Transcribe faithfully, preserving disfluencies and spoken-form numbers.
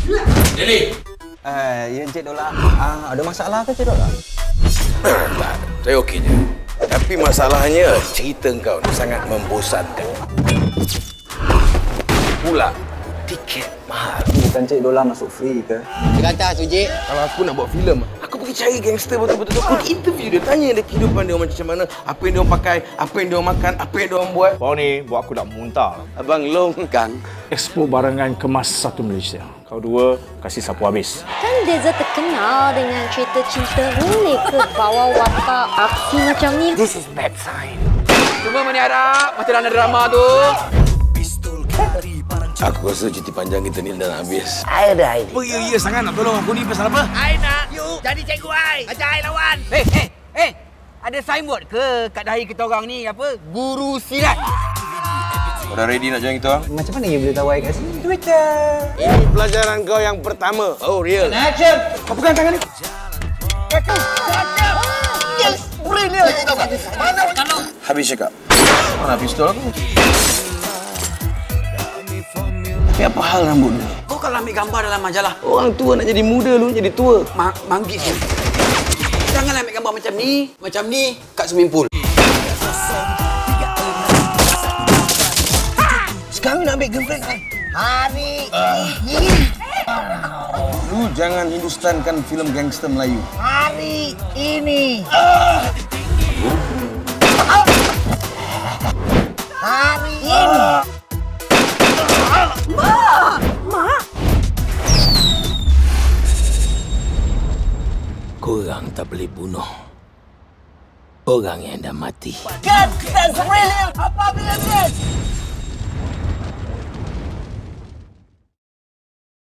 Jadi. Eh, ya Encik Dola. Ah, ada masalah ke Encik Dola? Tak, saya okey je. Tapi masalahnya cerita kau ni sangat membosankan. Pula tiket mahal. Bukan Encik Dola masuk free ke? Dia kata Suji. Kalau aku nak buat filem, aku pergi cari gangster betul-betul. Aku pergi interview dia, tanya dia kehidupan dia macam mana, apa yang dia orang pakai, apa yang dia orang makan, apa yang dia orang buat. Kau ni buat aku nak muntah. Abang Long Kang. Expo barangan kemas satu Malaysia. Kau dua kasih sapu habis. Kan Deza terkenal dengan cerita cinta. Boleh ke bawa watak aksi macam ni? This is bad sign. Cuma meniarap macam dalam drama tu. Aku rasa cuti panjang kita ni dah nak habis. I ada idea. Apa ya ya sangat nak tolong aku ni pasal apa? I nak you jadi cikgu I. Ajar I lawan. Eh, eh, eh. Ada signboard ke kat dahi kita orang ni apa? Guru silat. Kau dah ready nak join kita orang? Macam mana you boleh tahu I kat sini? Twitter. Ini pelajaran kau yang pertama. Oh, real. Action. Kau pegang tangan ni. Yes, brilliant. Mana kalau Habis cakap. Mana pistol aku? Tapi apa hal rambut ni? kau kalau ambil gambar dalam majalah, Orang tua nak jadi muda lu jadi tua. ma manggis je. Janganlah ambil gambar macam ni, macam ni kat swimming pool. Sekarang nak ambil girlfriend kan? Hari ini, Lu jangan hindustankan filem gangster Melayu. hari ini, hari ini. Korang tak boleh bunuh orang yang dah mati. Kan, that's brilliant. Apa brilliant?